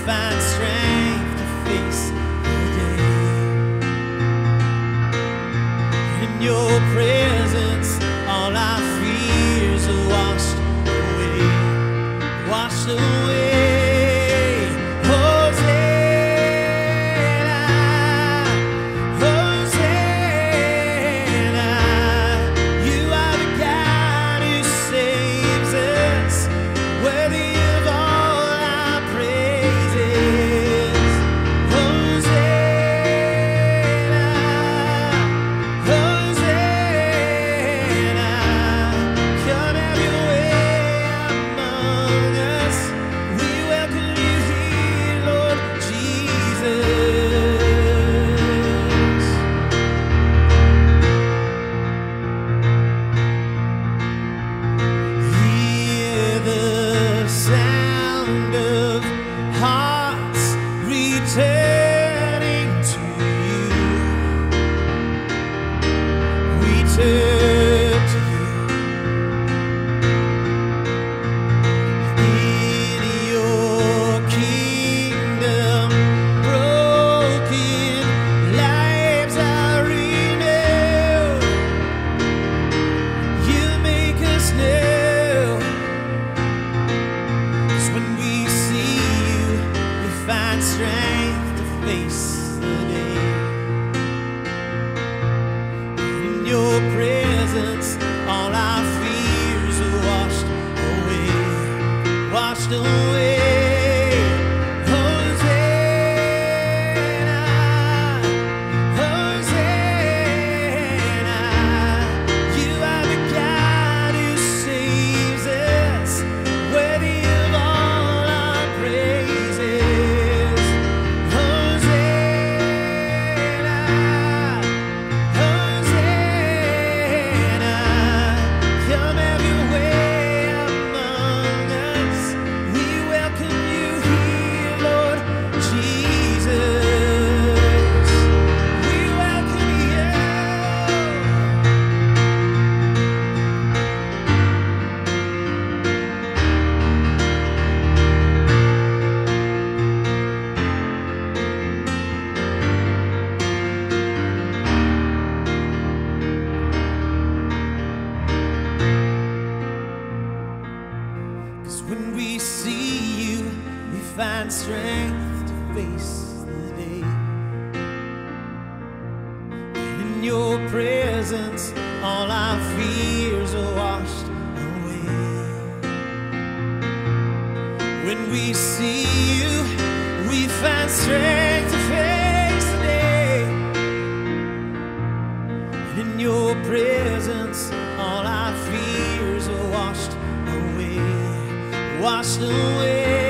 find strength to face the day. In your presence, all our fears are washed away, washed away. Strength to face the day. In your presence, all our fears are washed away, washed away. Hosanna, Hosanna, you are the God who saves us, worthy of all our praises. When we see you, we find strength to face the day. In your presence, all our fears are washed away. When we see you, we find strength to face the day. In your presence, all our fears are washed away, washed away.